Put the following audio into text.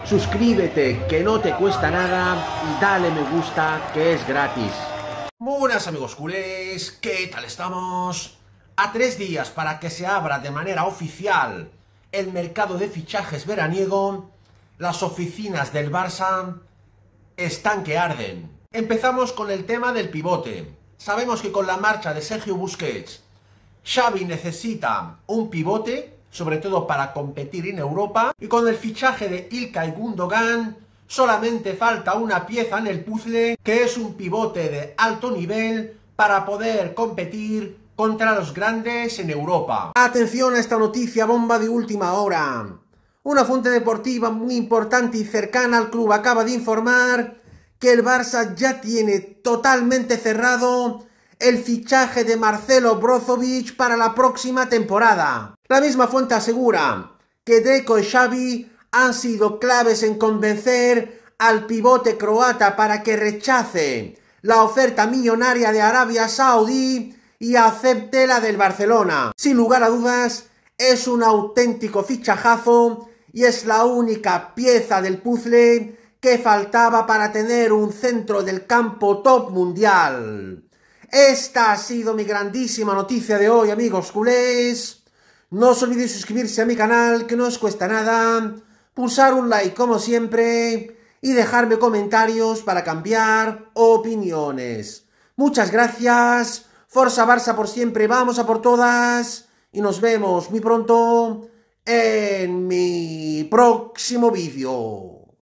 suscríbete que no te cuesta nada y dale me gusta que es gratis. Buenas amigos culés, ¿qué tal estamos? A 3 días para que se abra de manera oficial el mercado de fichajes veraniego, las oficinas del Barça están que arden. Empezamos con el tema del pivote. Sabemos que con la marcha de Sergio Busquets, Xavi necesita un pivote, sobre todo para competir en Europa, y con el fichaje de Ilkay Gundogan solamente falta una pieza en el puzzle, que es un pivote de alto nivel para poder competir contra los grandes en Europa. Atención a esta noticia bomba de última hora. Una fuente deportiva muy importante y cercana al club acaba de informar que el Barça ya tiene totalmente cerrado el fichaje de Marcelo Brozovic para la próxima temporada. La misma fuente asegura que Deco y Xavi han sido claves en convencer al pivote croata para que rechace la oferta millonaria de Arabia Saudí y acepte la del Barcelona. Sin lugar a dudas, es un auténtico fichajazo y es la única pieza del puzzle que faltaba para tener un centro del campo top mundial. Esta ha sido mi grandísima noticia de hoy, amigos culés. No os olvidéis suscribirse a mi canal, que no os cuesta nada, pulsar un like como siempre y dejarme comentarios para cambiar opiniones. Muchas gracias, Forza Barça por siempre, vamos a por todas y nos vemos muy pronto en mi próximo vídeo.